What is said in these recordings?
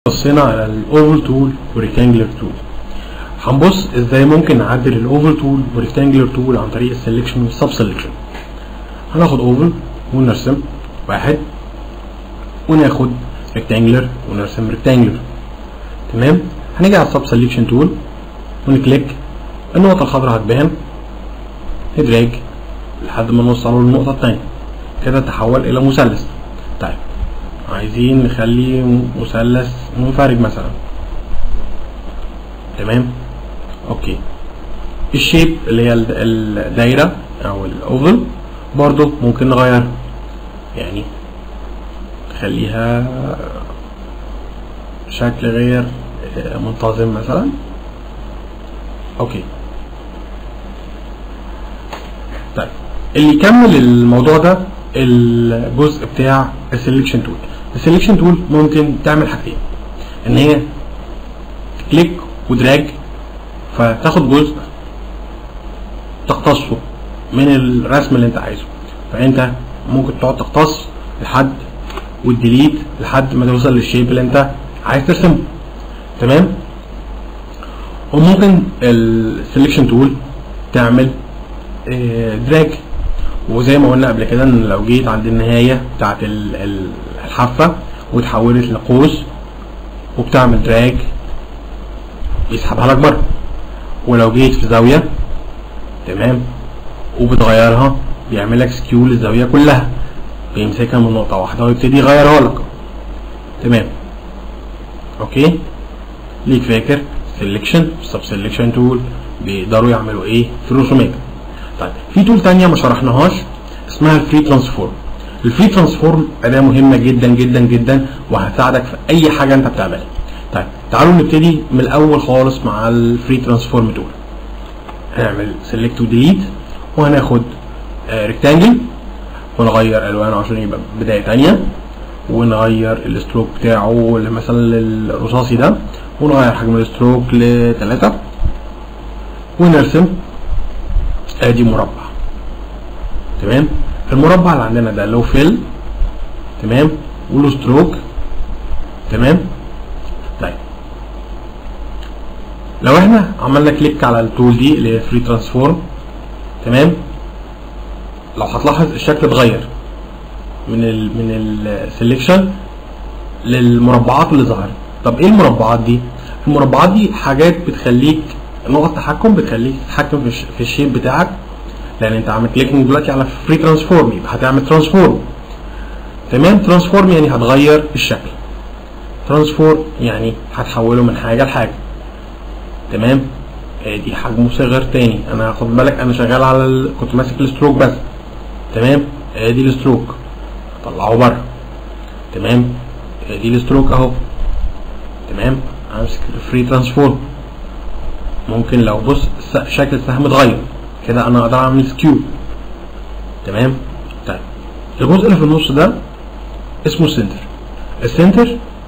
بصينا على الاوفل تول والريكتانجلر تول. هنبص ازاي ممكن نعدل الاوفل تول والريكتانجلر تول عن طريق السلكشن والسب سلكشن. هناخد اوفل ونرسم واحد، وناخد ريكتانجلر ونرسم ريكتانجلر. تمام. هنيجي على السب سلكشن تول ونكليك، النقطة الخضراء هتبان، ندراج لحد ما نوصل للنقطة الثانية، كده تحول إلى مثلث. طيب عايزين نخليه مثلث منفرج مثلا. تمام. اوكي. الشيب اللي هي الدايرة او الاوفل برضو ممكن نغيرها، يعني نخليها شكل غير منتظم مثلا. اوكي. طيب اللي يكمل الموضوع ده الجزء بتاع السلكشن تول. السلكشن تول ممكن تعمل حاجتين، ان هي كليك ودراج، فتاخد جزء تقتصه من الرسم اللي انت عايزه، فانت ممكن تقعد تقتص لحد والديليت لحد ما توصل للشيب اللي انت عايز ترسمه. تمام. وممكن السلكشن تول تعمل دراج، وزي ما قلنا قبل كده ان لو جيت عند النهايه بتاعت الحافه وتحولت لقوس وبتعمل دراج يسحبها لك بره، ولو جيت في زاويه تمام وبتغيرها بيعمل لك سكيو للزاويه كلها، بيمسكها من نقطه واحده ويبتدي يغيرها لك. تمام. اوكي. ليك فاكر سيلكشن والسب سيلكشن تول بيقدروا يعملوا ايه في الرسومات. طيب في تول تانية ما شرحناهاش اسمها الفري ترانسفورم. الفري ترانسفورم اداة مهمة جدا جدا جدا وهتساعدك في اي حاجة انت بتعملها. طيب تعالوا نبتدي من الاول خالص مع الفري ترانسفورم تول. هنعمل سيلكت وديليت، وهناخد ريكتانجل ونغير الوانه عشان يبقى بداية تانية، ونغير الستروك بتاعه مثلا الرصاصي ده، ونغير حجم الستروك ل3، ونرسم ادي مربع. تمام. المربع اللي عندنا ده له فيل، تمام، وله ستروك. تمام. طيب لو احنا عملنا كليك على التول دي اللي هي فري ترانسفورم، تمام، لو هتلاحظ الشكل اتغير من السلكشن للمربعات اللي ظهرت. طب ايه المربعات دي؟ المربعات دي حاجات بتخليك نقط تحكم، بتخليك تتحكم في الشيب بتاعك، لان انت عامل كليكنج دلوقتي على فري ترانسفورم، يبقى هتعمل ترانسفورم. تمام. ترانسفورم يعني هتغير الشكل، ترانسفورم يعني هتحوله من حاجه لحاجه. تمام. دي حجمه صغر تاني، انا خد بالك انا شغال على كنت ماسك الستروك بس. تمام. ادي الستروك طلعه بره. تمام. ادي الستروك اهو. تمام. امسك الفري ترانسفورم، ممكن لو بص شكل السهم اتغير كده انا اقدر اعمل سكيو. تمام. طيب الجزء اللي في النص ده اسمه السنتر. السنتر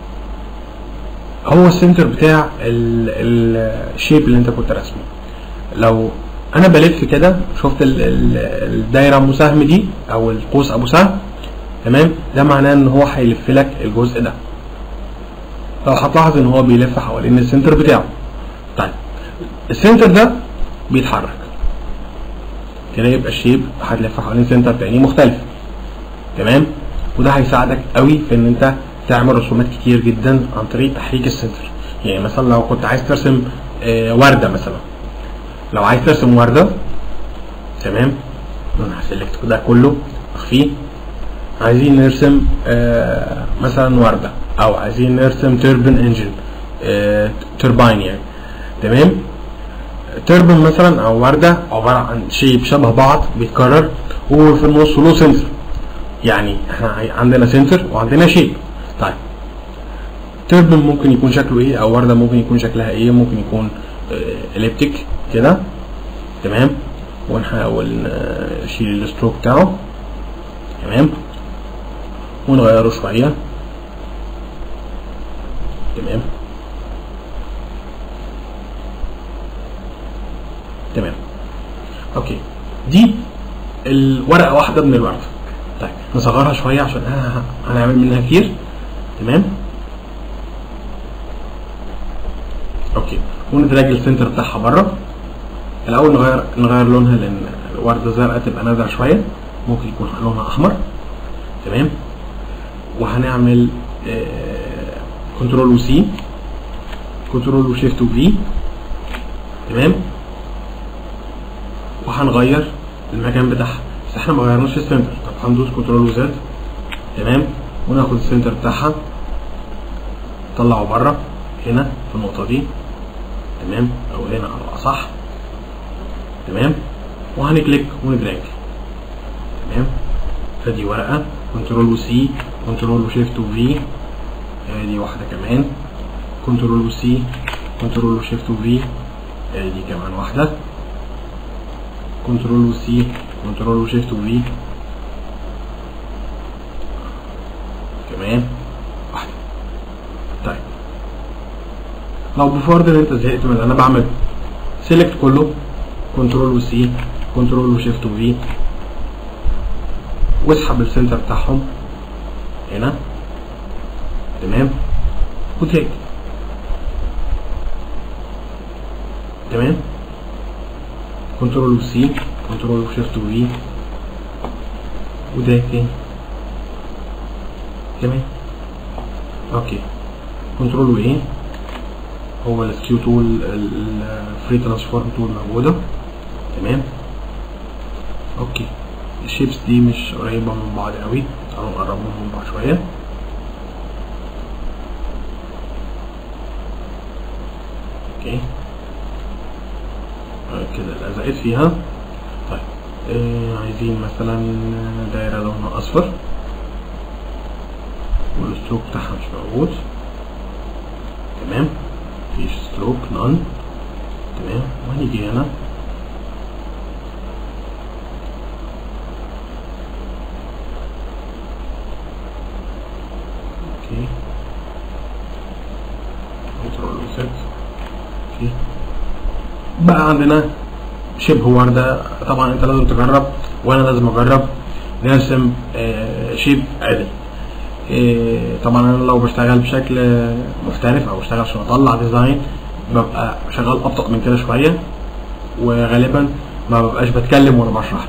هو السنتر بتاع الشيب اللي انت كنت راسمه. لو انا بلف كده شفت الدايره ابو سهم دي او القوس ابو سهم، تمام، ده معناه ان هو هيلف لك الجزء ده. لو هتلاحظ ان هو بيلف حوالين السنتر بتاعه. طيب السنتر ده بيتحرك كده، يبقى الشيب هتلف حوالين سنتر تاني مختلف. تمام. وده هيساعدك قوي في ان انت تعمل رسومات كتير جدا عن طريق تحريك السنتر. يعني مثلا لو كنت عايز ترسم ورده مثلا، لو عايز ترسم ورده، تمام، انا هسلكت ده كله اخفيه. عايزين نرسم مثلا ورده، او عايزين نرسم توربين انجن، توربين يعني. تمام. توربين مثلا او ورده عباره عن شيب شبه بعض بيتكرر وفي النص له سنتر، يعني احنا عندنا سنتر وعندنا شيب. طيب توربين ممكن يكون شكله ايه، او ورده ممكن يكون شكلها ايه، ممكن يكون اليبتيك كده. تمام. ونحاول نشيل الستروك بتاعه. تمام. ونغيره شويه. تمام. تمام. اوكي. دي الورقه واحده من الورده. طيب نصغرها شويه عشان هنعمل منها كتير. تمام. اوكي، وندراج السنتر بتاعها بره. الاول نغير لونها، لان الورده الزرقاء تبقى نازله شويه، ممكن يكون لونها احمر. تمام. وهنعمل كنترول وسي، كنترول وشيفت وفي. تمام. وهنغير المكان بتاعها، بس احنا ما غيرناش السنتر. طب هندوس كنترول وزد. تمام. وناخد السنتر بتاعها نطلعه بره هنا في النقطه دي. تمام. او هنا على الاصح. تمام. وهنكليك وندراج. تمام. فدي ورقه، كنترول وسي، كنترول وشيفت وفي. دي واحده كمان، كنترول وسي، كنترول وشيفت وفي. دي كمان واحده، كنترول وسي، كنترول وشيفت وفي. كمان واحده. طيب لو بفرض ان انت زهقت من انا بعمل سيلكت كله، كنترول وسي، كنترول وشيفت وفي، واسحب السنتر بتاعهم هنا. تمام. وتراك. تمام. كنترول وسي، كنترول وشيفت وفي، وده تاني. تمام. اوكي. كنترول وايه، هو السكيو تول، الفري ترانسفورم تول موجوده. تمام. اوكي. الشيبس دي مش قريبه من بعض قوي، تعالوا نقربهم من بعض شويه. اوكي كده لزقت فيها. طيب عايزين مثلا دايره لونها اصفر، والستروك بتاعها مش موجود. تمام. مفيش ستروك، نون. تمام. وهنيجي هنا اوكي، كنترول وست. اوكي، بقى عندنا شبه ورده. طبعا انت لازم تجرب وانا لازم اجرب نرسم شيب عدل. طبعا انا لو بشتغل بشكل محترف او بشتغل عشان اطلع ديزاين ببقى شغال ابطأ من كده شويه، وغالبا ما ببقاش بتكلم وانا بشرح.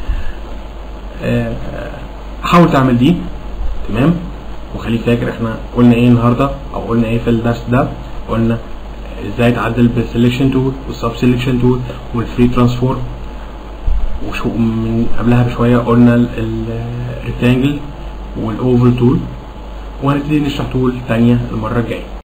حاول تعمل دي. تمام. وخليك فاكر احنا قلنا ايه النهارده، او قلنا ايه في الدرس ده. قلنا ازاي تعدل بالسلكشن تول والسب سلكشن تول والفري ترانسفورم، وشو من قبلها بشويه قلنا الريكتانجل والاوفل تول، وهنبتدي نشرح تول تانية المره الجايه.